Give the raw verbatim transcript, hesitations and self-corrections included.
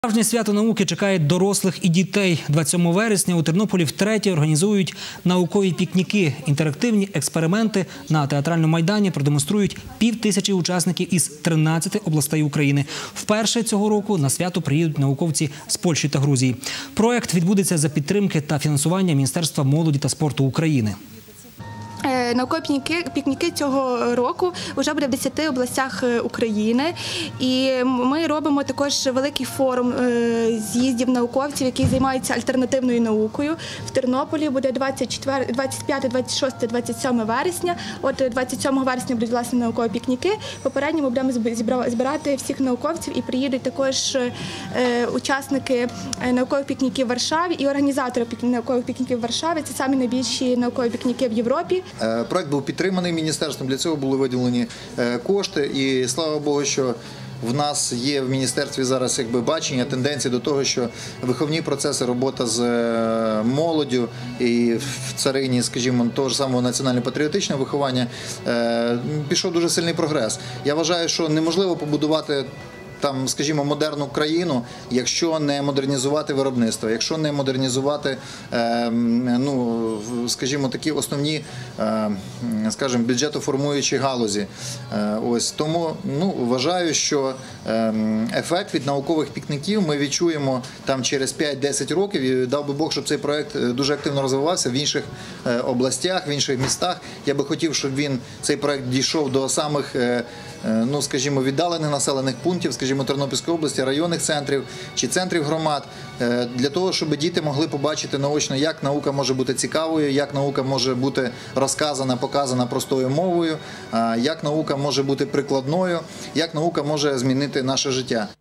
Справжнє свято науки чекає дорослих і дітей. двадцять сьомого вересня у Тернополі втретє організують наукові пікніки. Інтерактивні експерименти на театральному майдані продемонструють півтисячі учасників із тринадцяти областей України. Вперше цього року на свято приїдуть науковці з Польщі та Грузії. Проєкт відбудеться за підтримки та фінансування Міністерства молоді та спорту України. Наукові пікніки цього року вже буде в десяти областях України. І ми робимо також великий форум з'їздів науковців, які займаються альтернативною наукою. В Тернополі буде двадцять п'яте, двадцять шосте, двадцять сьоме вересня. От двадцять сьомого вересня будуть, власне, наукові пікніки. Попередньо ми будемо збирати всіх науковців і приїдуть також учасники наукових пікніків в Варшаві і організатори наукових пікніків в Варшаві. Це самі найбільші наукові пікніки в Європі. Проект був підтриманий міністерством, для цього були виділені кошти, і слава Богу, що в нас є в міністерстві зараз якби бачення, тенденції до того, що виховні процеси, робота з молоддю і в царині, скажімо, того ж самого національно-патріотичного виховання, пішов дуже сильний прогрес. Я вважаю, що неможливо побудувати там, скажімо, модерну країну, якщо не модернізувати виробництво, якщо не модернізувати, ну, скажімо, такі основні, скажімо, бюджетоформуючі галузі. Ось тому, ну, вважаю, що ефект від наукових пікніків ми відчуємо там через п'ять-десять років. І дав би Бог, щоб цей проект дуже активно розвивався в інших областях, в інших містах. Я би хотів, щоб він, цей проект дійшов до самих, ну, скажімо, віддалених населених пунктів, скажімо, Тернопільської області, районних центрів чи центрів громад, для того, щоб діти могли побачити наочно, як наука може бути цікавою, як наука може бути розказана, показана простою мовою, як наука може бути прикладною, як наука може змінити наше життя.